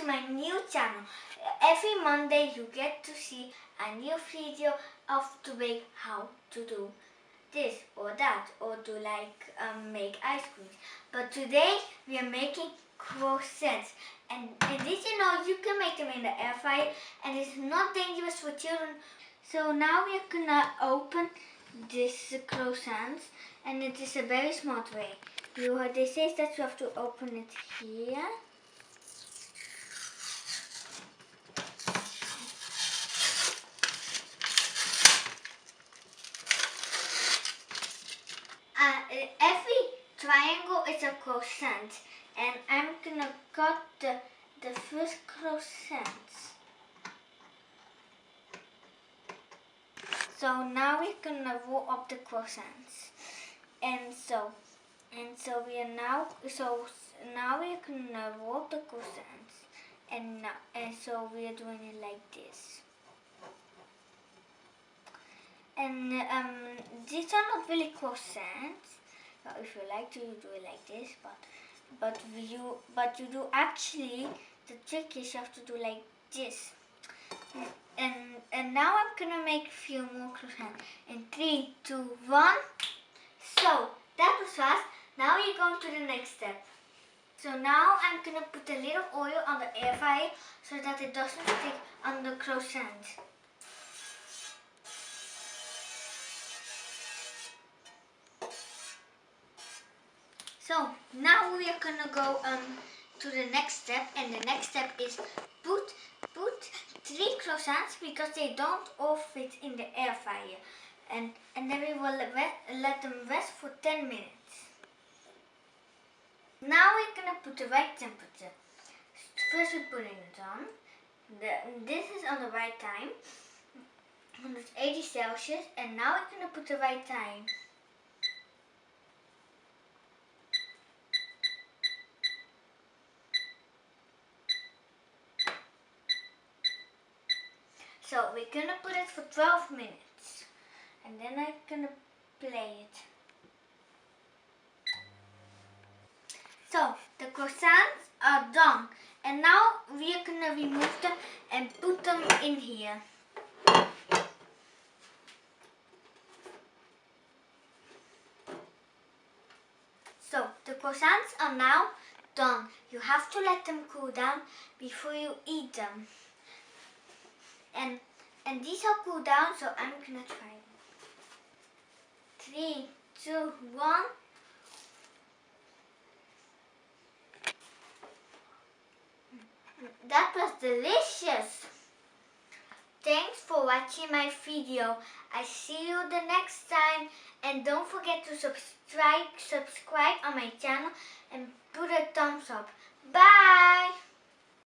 to my new channel. Every Monday you get to see a new video of to make how to do this or that, or to make ice cream. But today we are making croissants, and did you know you can make them in the air fryer and it's not dangerous for children. So now we are gonna open this croissants, and it is a very smart way. They say that you have to open it here. Every triangle is a croissant, and I'm gonna cut the first croissants. So now we're gonna roll up the croissants, and now we're gonna roll up the croissants, and so we're doing it like this. And these are not really croissants. So if you like to, you do it like this, but you do actually. The trick is you have to do like this. And now I'm gonna make a few more croissants. In 3, 2, 1. So that was fast. Now we're going to the next step. So now I'm gonna put a little oil on the air fryer so that it doesn't stick on the croissant. So now we are gonna go to the next step, and the next step is put 3 croissants because they don't all fit in the air fryer, and then we will let them rest for 10 minutes. Now we're gonna put the right temperature. First we're putting it on. This is on the right time, 180 Celsius, and now we're gonna put the right time. So we're gonna put it for 12 minutes, and then I'm gonna play it. So the croissants are done, and now we are gonna remove them and put them in here. So the croissants are now done. You have to let them cool down before you eat them. And these are cooled down, so I'm gonna try them. 3, 2, 1. That was delicious. Thanks for watching my video. I see you the next time, and don't forget to subscribe on my channel and put a thumbs up. Bye.